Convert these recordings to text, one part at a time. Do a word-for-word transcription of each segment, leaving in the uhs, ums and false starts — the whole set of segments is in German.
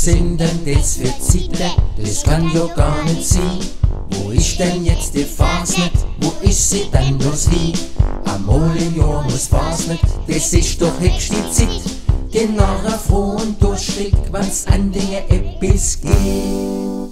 sind denn das für Zeiten? Das kann ja gar nicht sein. Wo ist denn jetzt die Fasnet? Wo ist sie denn bloß hin? Einmal im Jahr muss Fasnet, das ist doch höchste Zeit. Geh nachher froh und durstig, wenn's an Dinge etwas geht.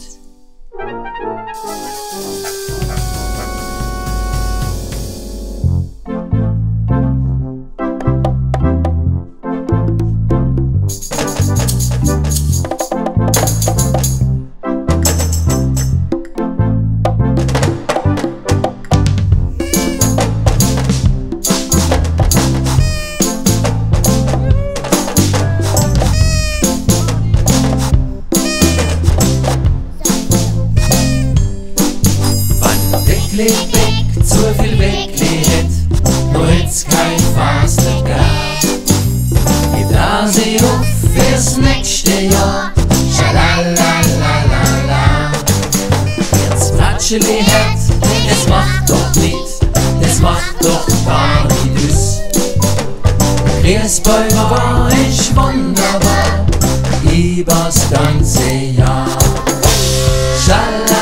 Weg, zu viel weggelegt, nur jetzt kein Fasnet gab. Ich blase auf fürs nächste Jahr, schalalalala. Jetzt Bratscheli hört, das macht doch nicht, das macht doch gar nicht aus. Christbäume war ich wunderbar, übers ganze Jahr. Schalalalala.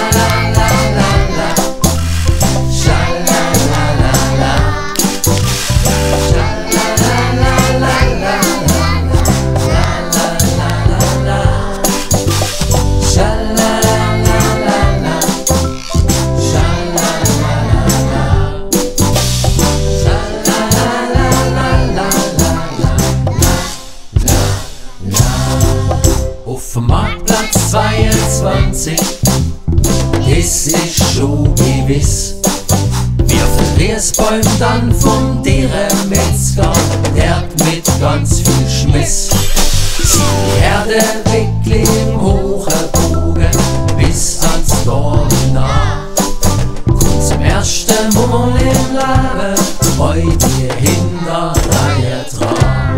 Auf dem Marktplatz zweiundzwanzig, das ist schon gewiss. Wir Verkehrsbäume dann vom deren Metzger, der hat mit ganz viel Schmiss. Sie die Erde wirklich im hohen Bogen bis ans Dorf nah. Kommt zum ersten Mal im Leben heute die Hinterreihe dran.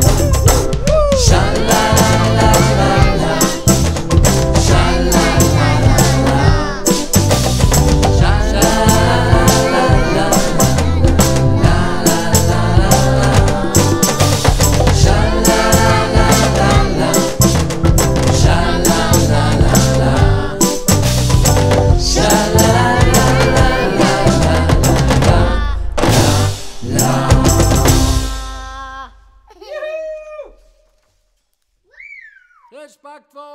Schalalalala. Respekt vor